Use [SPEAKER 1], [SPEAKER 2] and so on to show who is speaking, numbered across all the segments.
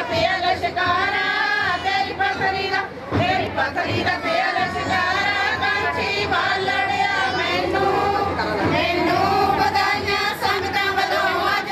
[SPEAKER 1] ਪਿਆ ਲਸ਼ਕਾਰਾ ਤੇਰੀ ਪਥਰੀ ਦਾ ਪਿਆ ਲਸ਼ਕਾਰਾ ਕਾਂਚੀ ਬਾਲੜਿਆ ਮੈਨੂੰ ਬਧਾਈਆਂ ਸੰਗਤਾਂ ਵੱਲੋਂ ਅੱਜ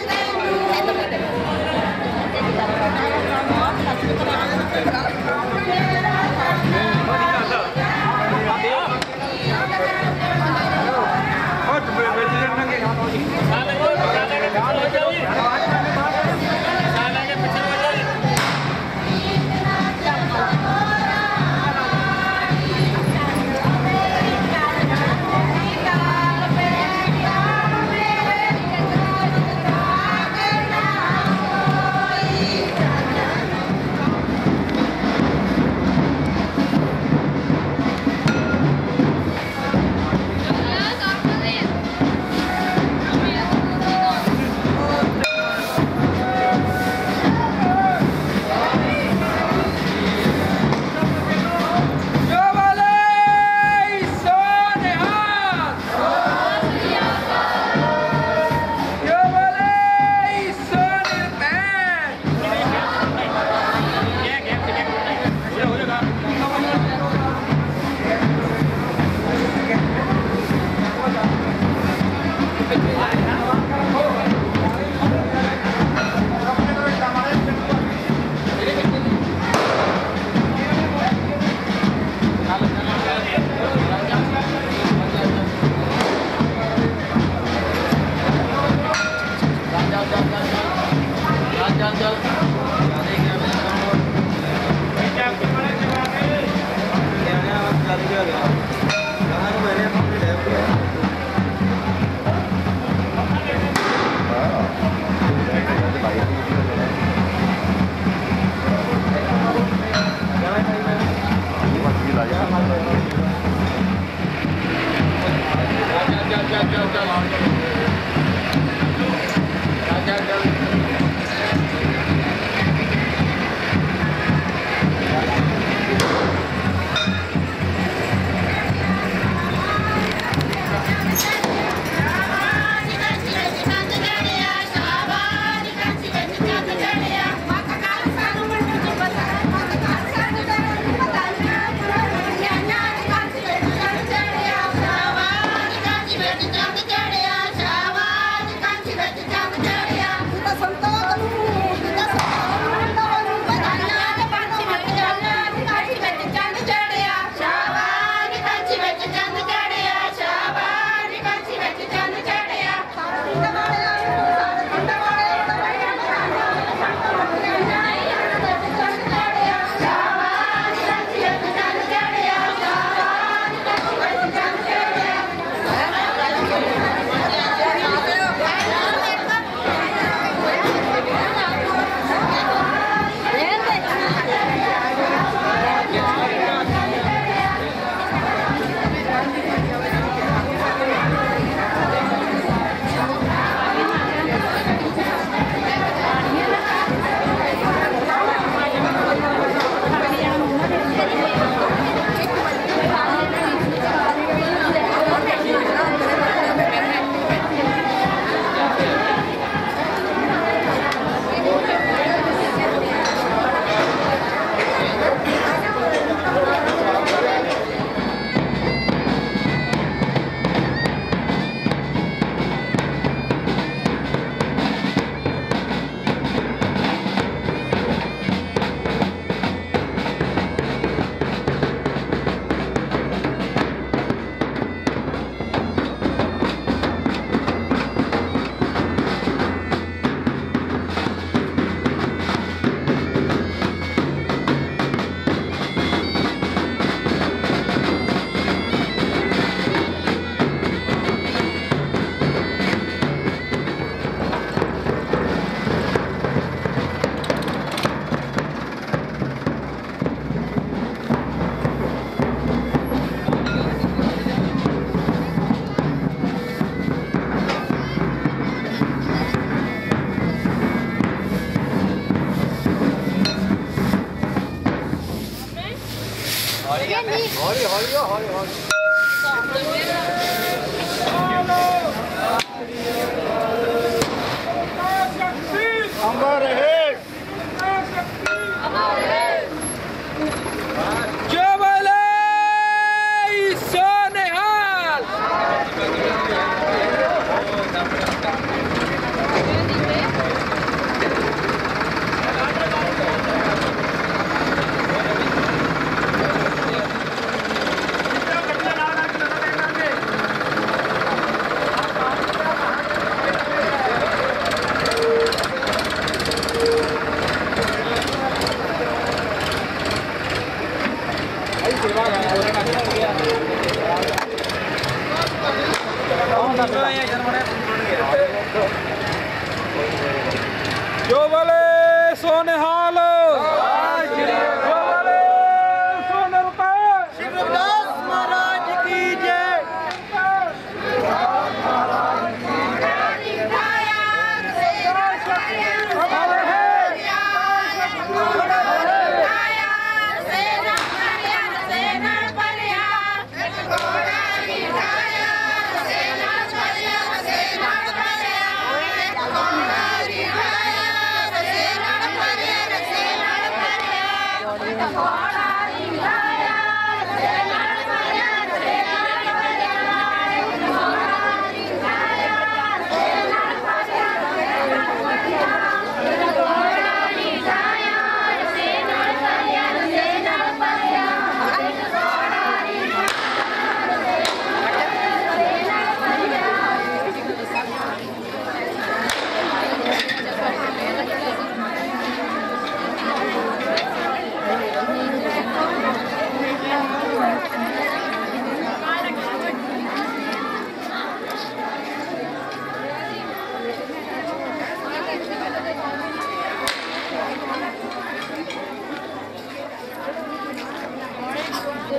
[SPEAKER 2] अंबर है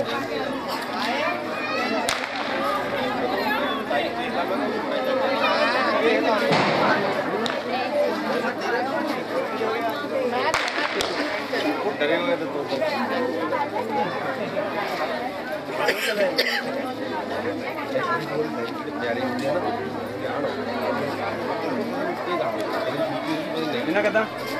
[SPEAKER 2] डरे हुए तो बिना कहता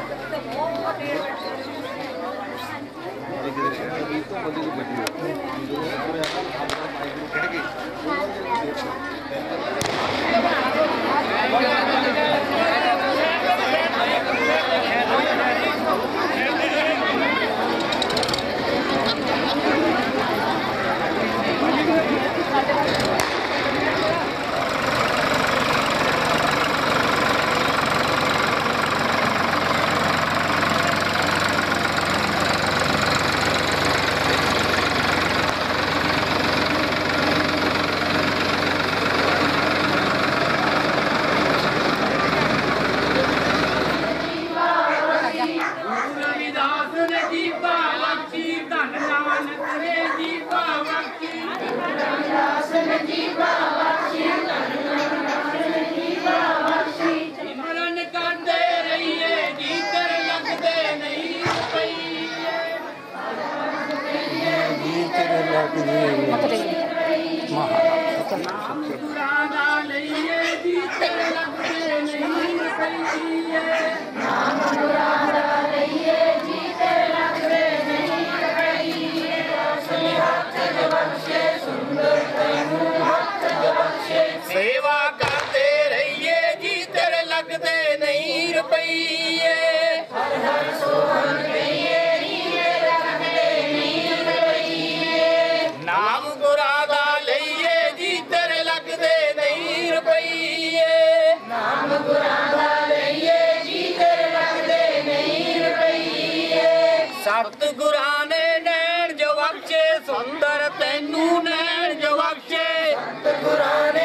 [SPEAKER 2] सेवा करते रहिए जी तेरे लगते नहीं रुपये हर हर सोहन कहिए लगते नहीं रुपये नाम गुरा दा लइए जी तेरे लगते नहीं रुपये नाम गुरा दा लइए जी तेरे लगते नहीं रुपये सतगुरा ने नैन जो बख्शे सुंदर तैनू नैन जो बख्शे सतगुरा ने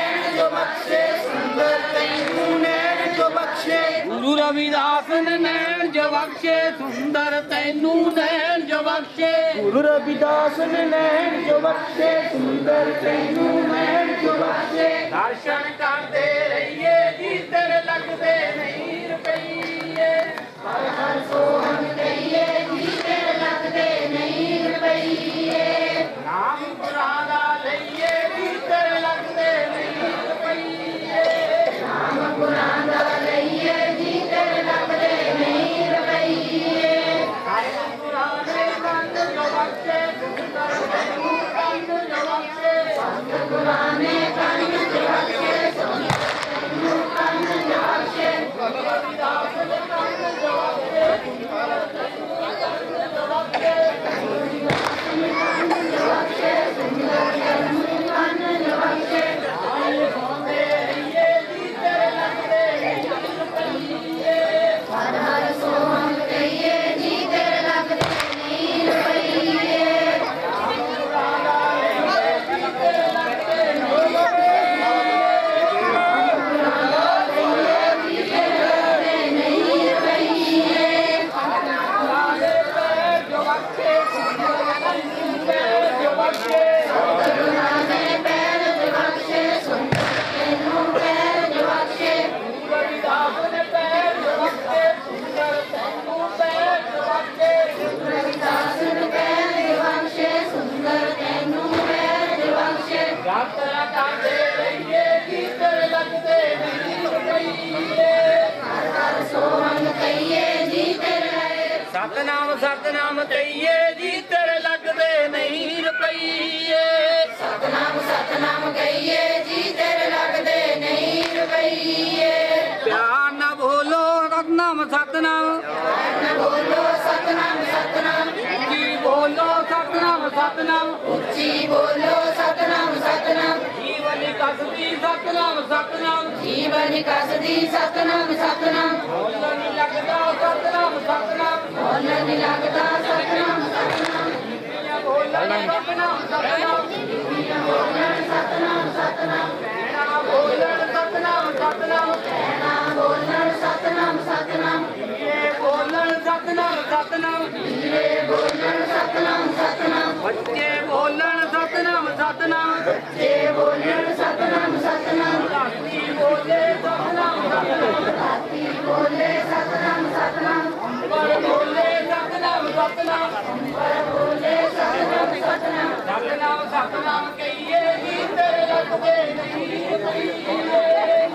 [SPEAKER 2] गुरु रविदास ने नैन जो बख्शे सुंदर तैनू नैन जो बख्शे गुरु रविदास ने नैन जो बख्शे सुंदर तैनू नैन जो बख्शे दर्शन करते रहिए जी तेरे लगते नहीं रुपये हर हर सोहन कहिए जी तेरे लगते नहीं रुपये नाम गुरादा लइए जी तेरे लगते नहीं रुपये नाम गुरादा लइए जी तेरे लगते नहीं रुपये गुराने कंद जो बख्शे सुंदर तैनू कंद जो बख्शे गुराने कंद जो बख्शे सुंदर तैनू कंद जो बख्शे रविदास ने कंद जो बख्शे सुंदर तैनू कंद जो बख्शे रविदास ने कंद जो बख्शे सुंदर तैनू कंद जो बख्शे सोते रहिए जी तेरे लगते नहीं रुपये हर हर सोहन कहिए जी तेरे लगते नहीं रुपये सतनाम सतनाम कहिए जी तेरे लगते नहीं रुपये सतनाम सतनाम कहिए जी तेरे लगते नहीं रुपये प्यार न बोलो सतनाम सतनाम न बोलो सतनाम सतनाम उच्ची बोलो सतनाम सतनाम उच्ची बोलो सतनाम सतनाम जीवन कसदी सतनाम सतनाम जीवन कसदी सतनाम सतनाम बोलन लगता सतनाम सतनाम बोलन लगता सतनाम सतनाम बोलन सतनाम सतनाम बोलन सतनाम सतनाम कहना बोलन सतनाम सतनाम कहना बोलन सतनाम सतनाम ये बोलन सतनाम सतनाम ये बोलन सतनाम सतनाम बच्चे ਪਰ ਬੋਲੇ ਸਤਨਾਮ ਸਤਨਾਮ ਸਤਨਾਮ ਸਤਨਾਮ ਕਹੀਏ ਜੀ ਤੇਰੇ ਲੱਗਦੇ ਨਹੀਂ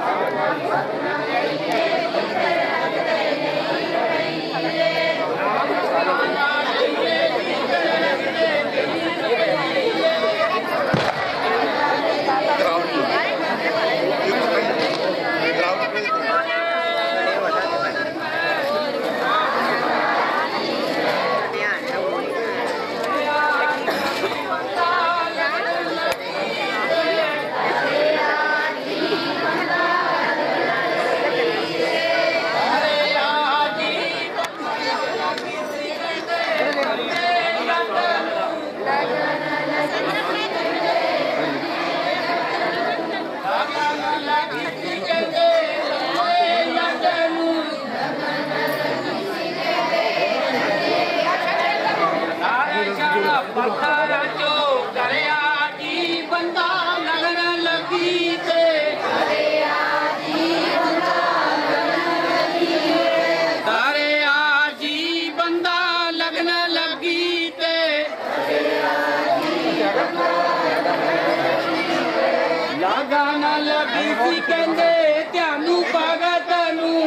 [SPEAKER 2] ਕਹਿੰਦੇ ਧਿਆਨੂ ਭਗਤ ਨੂੰ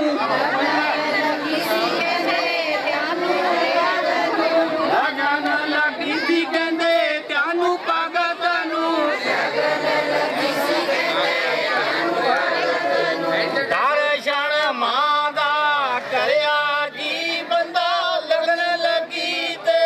[SPEAKER 2] ਲਗਨ ਲੱਗੀ ਸੀ ਕਹਿੰਦੇ ਧਿਆਨੂ ਭਗਤ ਨੂੰ ਦਰਸ਼ਨ ਮਾਂ ਦਾ ਕਰਿਆ ਜੀ ਬੰਦਾ ਲਗਨ ਲੱਗੀ ਤੇ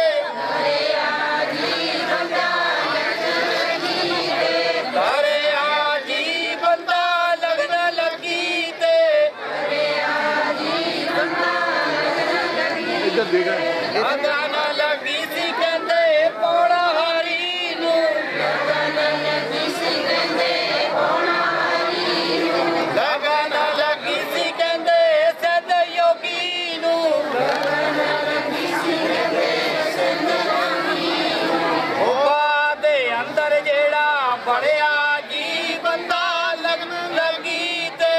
[SPEAKER 2] ਲਗਨ ਲੱਗੀ ਸੀ ਕਹਿੰਦੇ ਪੌੜਾ ਹਰੀ ਨੂੰ ਲਗਨ ਲੱਗੀ ਸੀ ਕਹਿੰਦੇ ਸਿੱਧ ਯੋਗੀ ਨੂੰ ਉਹ ਦੇ ਅੰਦਰ ਜਿਹੜਾ ਬੜਿਆ ਜੀ ਬੰਦਾ ਲਗਨ ਲੱਗੀ ਤੇ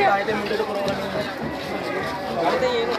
[SPEAKER 2] ਆਏ ਤੇ ਮੁੰਡੇ ਤੋਂ ਪ੍ਰੋਗਰਾਮ ਕਰਦੇ ਹੀ ਇਹਨੂੰ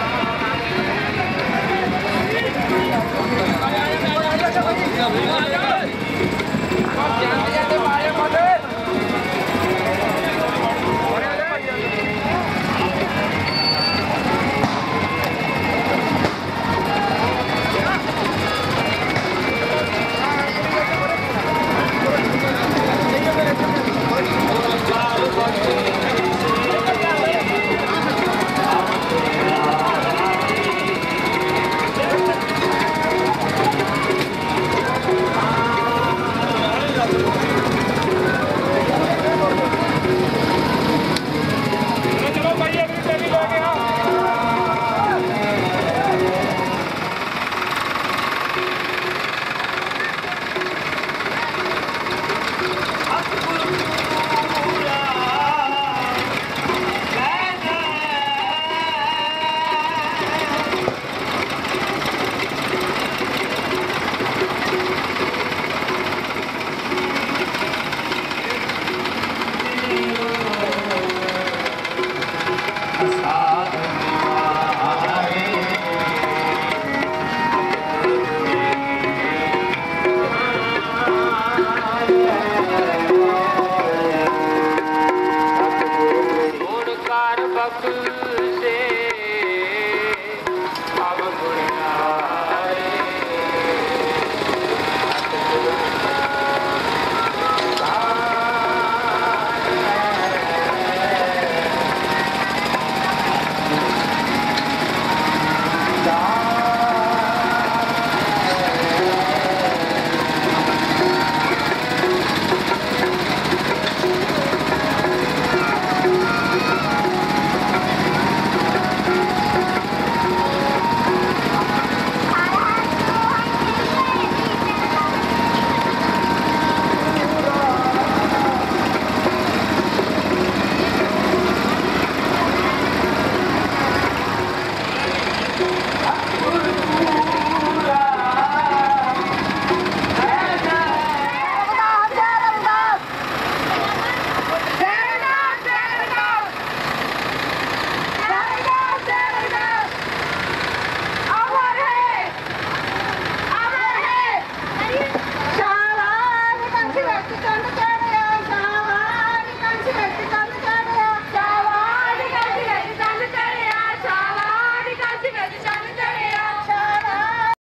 [SPEAKER 2] Hãy subscribe cho kênh Ghiền Mì Gõ để không bỏ lỡ